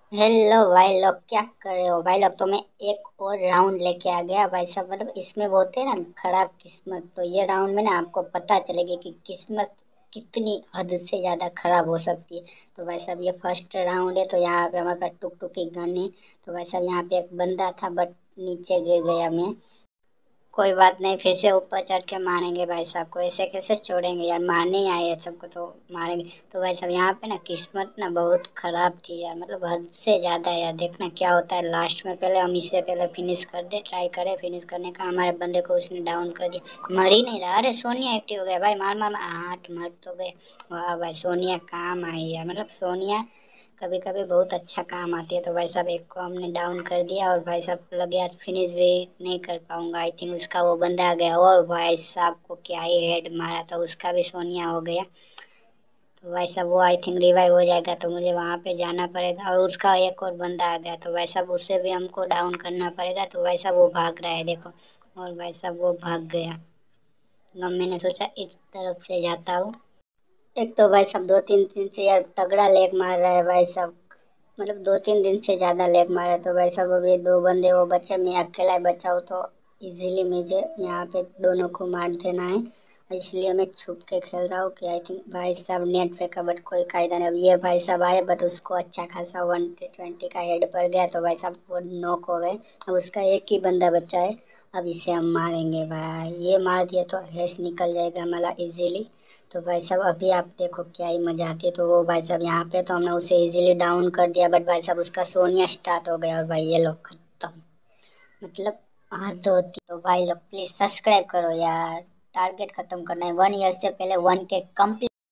Hello भाई लोग, क्या कर रहे हो भाई लोग? तो मैं एक और राउंड लेके आ गया भाई साहब। मतलब इसमें बोलते हैं ना, खराब किस्मत। तो ये राउंड में ना आपको पता चलेगी कि किस्मत कितनी हद से ज्यादा खराब हो सकती है। तो भाई साहब ये फर्स्ट राउंड है। तो यहाँ पे हमारे पास टुक टुक की गन है। तो भाई साहब यहाँ पे एक बंदा था बट नीचे गिर गया मैं। कोई बात नहीं, फिर से ऊपर चढ़ के मारेंगे भाई साहब को। ऐसे कैसे छोड़ेंगे यार, मारने ही आए हैं सबको तो मारेंगे। तो भाई साहब यहाँ पे ना किस्मत ना बहुत खराब थी यार, मतलब हद से ज्यादा यार। देखना क्या होता है लास्ट में। पहले हम इसे पहले फिनिश कर दे, ट्राई करें फिनिश करने का। हमारे बंदे को उसने डाउन कर दिया, मर ही नहीं रहा। अरे सोनिया एक्टिव हो गया भाई, मार मार मार। 8 मर तो गए। वाह भाई, सोनिया काम आई यार। मतलब सोनिया कभी कभी बहुत अच्छा काम आती है। तो भाई साहब एक को हमने डाउन कर दिया और भाई साहब लगे आज फिनिश भी नहीं कर पाऊंगा आई थिंक। उसका वो बंदा आ गया और भाई साहब को क्या ही हेड मारा था, उसका भी सोनिया हो गया। तो भाई साहब वो आई थिंक रिवाइव हो जाएगा, तो मुझे वहां पे जाना पड़ेगा। और उसका एक और बंदा आ गया, तो भाई साहब उससे भी हमको डाउन करना पड़ेगा। तो भाई साहब वो भाग रहा है देखो। और भाई साहब वो भाग गया। अब मैंने सोचा इस तरफ से जाता हूँ। एक तो भाई साहब 2-3 दिन से यार तगड़ा लेग मार रहा है भाई साहब। मतलब 2-3 दिन से ज्यादा लेग मारा। तो भाई साहब अभी दो बंदे वो बचे, मैं अकेला ही बचा हूँ। तो इजीली मुझे यहाँ पे दोनों को मार देना है। इसलिए मैं छुप के खेल रहा हूँ कि आई थिंक भाई साहब नेट पे का बट कोई कायदा नहीं। अब ये भाई साहब आए बट उसको अच्छा खासा 120 का हेड पड़ गया। तो भाई साहब वो नॉक हो गए। अब उसका एक ही बंदा बचा है। अब इसे हम मारेंगे भाई, ये मार दिया तो हेस निकल जाएगा हमारा इजीली। तो भाई साहब अभी आप देखो क्या ही मजा आती है। तो वो भाई साहब यहाँ पे तो हमने उसे इजीली डाउन कर दिया बट भाई साहब उसका सोनिया स्टार्ट हो गया और भाई ये लोग खत्म। मतलब हद होती। तो भाई लोग प्लीज सब्सक्राइब करो यार, टारगेट खत्म करना है 1 ईयर से पहले 1K कंप्लीट।